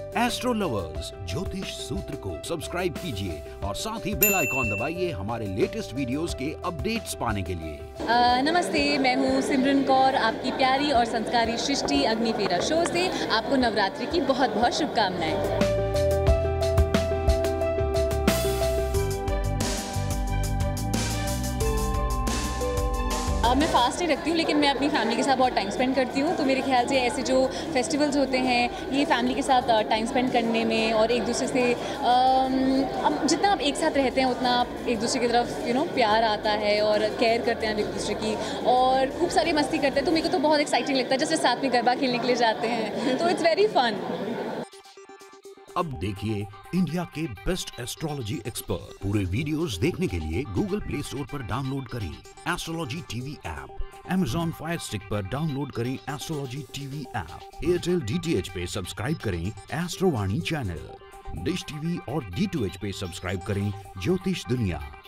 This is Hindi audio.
एस्ट्रो लवर्स ज्योतिष सूत्र को सब्सक्राइब कीजिए और साथ ही बेल आइकॉन दबाइए हमारे लेटेस्ट वीडियोस के अपडेट्स पाने के लिए। नमस्ते, मैं हूँ सिमरन कौर, आपकी प्यारी और संस्कारी सृष्टि अग्निफेरा शो से आपको नवरात्रि की बहुत बहुत शुभकामनाएं। मैं फास्ट ही रखती हूँ, लेकिन मैं अपनी फैमिली के साथ बहुत टाइम स्पेंड करती हूँ। तो मेरे ख्याल से ऐसे जो फेस्टिवल्स होते हैं, ये फैमिली के साथ टाइम स्पेंड करने में और एक दूसरे से अब जितना आप एक साथ रहते हैं उतना आप एक दूसरे की तरफ प्यार आता है और केयर करते हैं एक दूसरे की और खूब सारी मस्ती करते हैं। तो मेरे को तो बहुत एक्साइटिंग लगता है, जैसे साथ में गरबा खेलने के लिए जाते हैं, तो इट्स वेरी फन। अब देखिए इंडिया के बेस्ट एस्ट्रोलॉजी एक्सपर्ट। पूरे वीडियोस देखने के लिए गूगल प्ले स्टोर पर डाउनलोड करें astrology TV app, Amazon fire stick पर डाउनलोड करें astrology TV app, Airtel DTH पे सब्सक्राइब करें एस्ट्रोवाणी चैनल, डिश टीवी और D2H पे सब्सक्राइब करें ज्योतिष दुनिया।